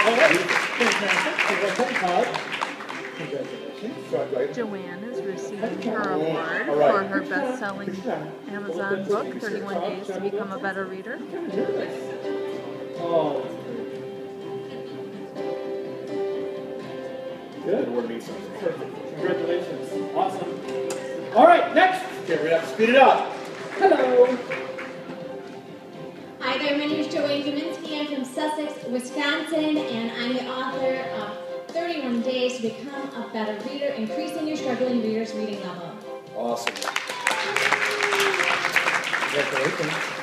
Congratulations. Joanne is receiving her award for her best-selling Amazon book, 31 Days to Become a Better Reader. Oh, good. Perfect. Congratulations. Awesome. All right, next. Okay, we have to speed it up. Hello. Hi there, my name is Joanne Kaminsky. I'm from Sussex, Wisconsin, and I'm the author of 31 Days to Become a Better Reader, Increasing Your Struggling Reader's Reading Level. Awesome. Congratulations.